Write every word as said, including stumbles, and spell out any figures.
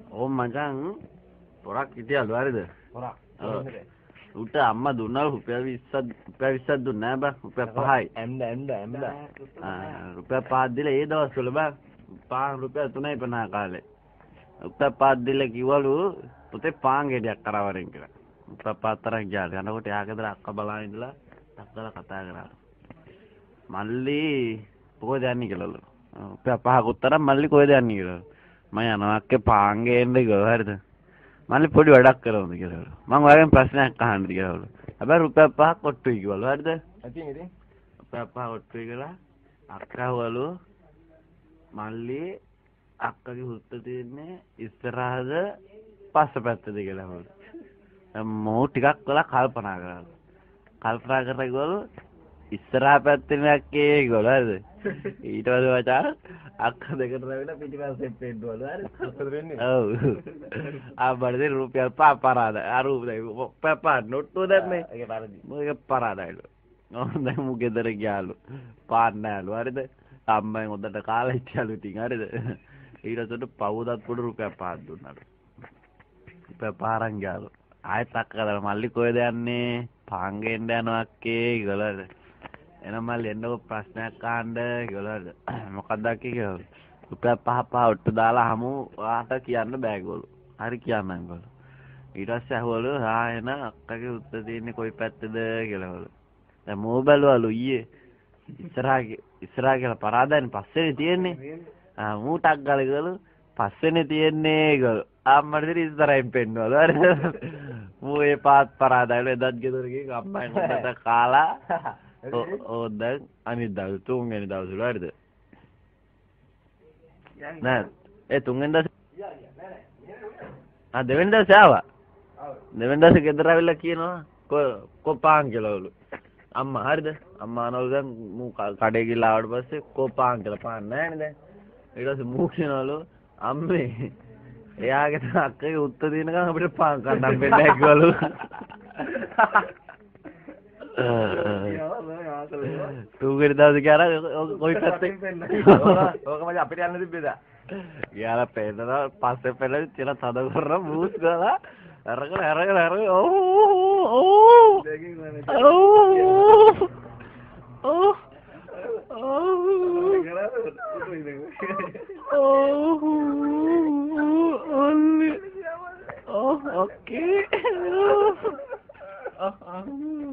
ඕ මචං පොරක් හිටියලු හරිද? පොරක්. උට අම්මා දුන්නා රුපියල් විස්සක් රුපියල් විස්සක් දුන්නා බං රුපියල් පහයි. එම්ද එම්ද එම්ද. ආ රුපියල් පහක් දීලා ඒ දවස්වල බං පාන් රුපියල් තුනයි පනහ කාලේ. රුපියල් පහක් දීලා කිව්වලු පුතේ පාන් ගෙඩියක් කරා වරෙන් කියලා. රුපියල් පහක් තරක් ගියාලු. යනකොට එහා ගෙදර අක්කා බලන් ඉඳලා ටක්කලා කතා කරා. මල්ලි කොහෙද යන්නේ කියලාලු. රුපියල් පහක් උත්තරම් මල්ලි කොහෙද යන්නේ කියලා. මම යනවා අක්කේ පාන් ගේන්න ගියා හරිද? මල්ලි පොඩි වැඩක් කරනවද කියලා. මම ඔයාගෙන් ප්‍රශ්නයක් අහන්න කියලා. හැබැයි රුපියල් පහක් ඔට්ටුයි කිව්වලු. හරිද? ඉතින් ඉතින් රුපියල් පහක් ඔට්ටුයි කියලා අක්කා වලු මල්ලි අක්කගේ හුස්ස තියෙන්නේ ඉස්සරහද පස්ස පැත්තද කියලා වලු. දැන් මෝ ටිකක් වෙලා කල්පනා කරා. කල්පනා කරලා කිව්වලු ඉස්සරහා පැත්තේ නැක්කේ කිව්වලු. හරිද? ඊට පස්සේ මචං අක්කා දෙකට රැවිලා පිටිපස්සෙන් පෙන්නවලු. හරිද? මොකද වෙන්නේ? ඔව්. ආ බඩේ රුපියල් පහ පරාද. ආ රුපියල් පහ නොට්ටුව දැම්මේ. ඒක පරදි. මොකද පරාදයිලු. ඕන් දැන් මු ගෙදර ගියාලු. පාන් නෑලු. හරිද? අම්මෙන් හොදට කාලා හිටියලු ඉතින්. හරිද? ඊට පස්සේ පවුදත් පොඩි රුපියල් පහක් දුන්නාලු. රුපියල් පහ අරන් ගියාලු. ආයෙත් අක්කලා මල්ලි කොහෙද යන්නේ? පාන් ගේන්න යනවා අක්කේ කියලා. එනම මල්ලි එන්නකො ප්‍රශ්නයක් අහන්න කියලා. මොකක්ද අක්කේ කියලා. රුපියල් පහ පහ ඔට්ටු දාලා හමු ඔයාට කියන්න බෑගොල්ලෝ. හරි කියන්නම් ගොල්ලෝ. ඊට පස්සේ අහවලු ආ එන අක්කගේ උත්තර දෙන්නේ කොයි පැත්තද කියලාවලු. දැන් මෝ බැලුවලු ඊයේ ඉස්සරහා ඉස්සරහා කියලා පරාදයිනේ පස්සේනේ තියෙන්නේ. ආ මූටක් ගාලගලු පස්සේනේ තියෙන්නේ ගොල්ලෝ. අම්මට ඉතින් ඉස්සරහින් පෙන්නවලු. හරි. මූ ඒ පාත් පරාදයිලු එදත් ගෙදර ගිහින් අම්මෙන් හොදට කාලා ඕ දැන් අනිත් දවස් තුන්වෙනි දවසට හරිද? නෑ ඒ තුන්වෙනි දවසේ ආ දෙවෙනි දවසේ ආවා. දෙවෙනි දවසේ ගෙදර ආවිල්ලා කියනවා කො කොපාන් කියලාවලු. අම්මා හරිද? අම්මා අනවලු දැන් මූ කඩේ ගිහලා ආවට පස්සේ කොපාන් කියලා පාන් නෑනේ දැන්. ඊට පස්සේ මූ කියනවලු අම්මේ එයාගේ අක්කගේ උත්තර දිනකම් අපිට පාන් කන්න හම්බෙන්නේ නැහැ කිව්වලු. තුන්වෙනි දවසේ ගියාලා කොයි පැත්තේ ඕක මචං අපිට යන්න තිබ්බේද? ගියාලා පෙන්නනවා පස්සේ පෙන්නලා තියලා තද කරලා බූස් ගාලා අරගෙන අරගෙන අරගෙන ඕ ඕ ඕ ඕ ඕ ඕ ඕ